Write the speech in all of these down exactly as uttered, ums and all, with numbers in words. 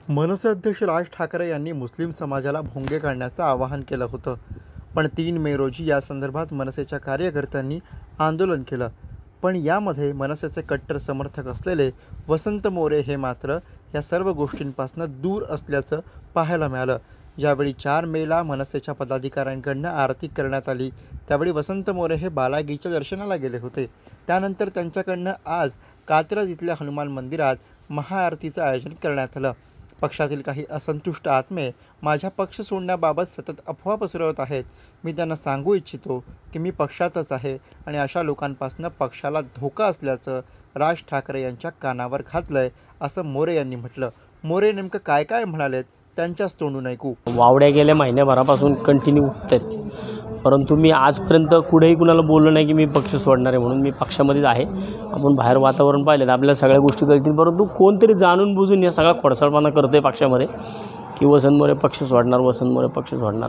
मनसे अध्यक्ष राज ठाकरे यांनी मुस्लिम समाजाला भोंगे काढण्याचं आवाहन केलं होतं, पण तीन मे रोजी या संदर्भात मनसेच्या कार्यकर्त्यांनी आंदोलन केलं. पण यामध्ये मनसेचे कट्टर समर्थक असलेले वसंत मोरे हे मात्र या सर्व गोष्टींपासून दूर असल्याचं पाहायला मिळालं. ज्यावेळी चार मेला मनसेच्या पदाधिकाऱ्यांकडून आरती करण्यात आली, त्यावेळी वसंत मोरे हे बालाजीच्या दर्शनाला गेले होते. त्यानंतर त्यांच्याकडनं आज कात्रज इथल्या हनुमान मंदिरात महाआरतीचं आयोजन करण्यात आलं. पक्षातील काही असंतुष्ट आत्मे माझ्या पक्ष सोडण्याबाबत सतत अफवा पसरवत आहेत. मी त्यांना सांगू इच्छितो की मी पक्षातच आहे आणि अशा लोकांपासून पक्षाला धोका असल्याचं राज ठाकरे यांच्या कानावर घातलंय, असं मोरे यांनी म्हटलं. मोरे नेमकं काय काय म्हणालेत त्यांच्याच तोंडून ऐकू. वावड्या गेल्या महिन्याभरापासून कंटिन्यू उठत आहेत, परंतु मी आजपर्यंत कुठेही कुणाला बोललो नाही की मी पक्ष सोडणार आहे म्हणून. मी पक्षामध्येच आहे. आपण बाहेर वातावरण पाहिलं तर आपल्याला सगळ्या गोष्टी कळतील, परंतु कोणतरी जाणून बुजून या सगळा खोडसाळपणा करते पक्षामध्ये की वसंत मोरे पक्ष सोडणार, वसंत मोरे पक्ष सोडणार,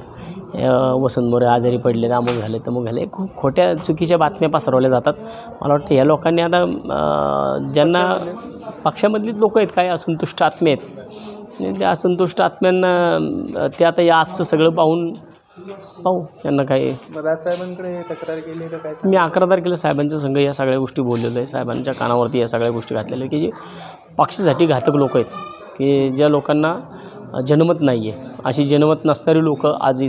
वसंत मोरे आजारी पडले, अमुक झाले तमुक झाले, खूप खोट्या चुकीच्या बातम्या पसरवल्या जातात. मला वाटतं या लोकांनी आता ज्यांना पक्षामधलीच लोक आहेत, काही असंतुष्ट आत्मे आहेत, त्या असंतुष्ट आत्म्यांना ते आता या आजचं सगळं पाहून पाहू त्यांना काय. साहेबांकडे तक्रार केली तर काय? मी अकरा तारखेला साहेबांच्या संघ या सगळ्या गोष्टी बोललेलो आहे. साहेबांच्या कानावरती या सगळ्या गोष्टी घातलेल्या की जे पक्षासाठी घातक लोक आहेत, की ज्या लोकांना जनमत नाही आहे, अशी जनमत नसणारी लोक आज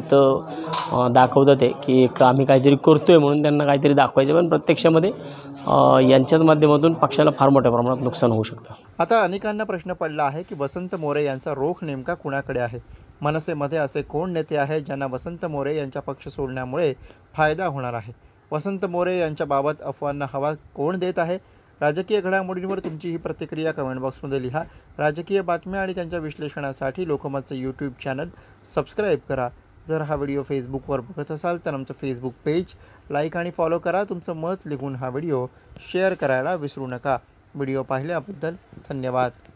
इथं दाखवतात आहे की एक आम्ही काहीतरी करतो आहे म्हणून त्यांना काहीतरी दाखवायचं, पण प्रत्यक्षामध्ये यांच्याच माध्यमातून पक्षाला फार मोठ्या प्रमाणात नुकसान होऊ शकतं. आता अनेकांना प्रश्न पडला आहे की वसंत मोरे यांचा रोख नेमका कुणाकडे आहे? मनसेमध्ये असे कोण नेते आहेत ज्यांना वसंत मोरे यांच्या पक्ष सोडण्यामुळे फायदा होणार आहे? वसंत मोरे यांच्याबाबत अफवांना हवा कोण देत आहे? राजकीय घडामोडींवर तुमची ही प्रतिक्रिया कमेंट बॉक्समध्ये लिहा. राजकीय बातम्या आणि त्यांच्या विश्लेषणासाठी लोकमतचं यूट्यूब चॅनल सबस्क्राईब करा. जर हा व्हिडिओ फेसबुकवर बघत असाल तर आमचं फेसबुक पेज लाईक आणि फॉलो करा. तुमचं मत लिहून हा व्हिडिओ शेअर करायला विसरू नका. व्हिडिओ पाहिल्याबद्दल धन्यवाद.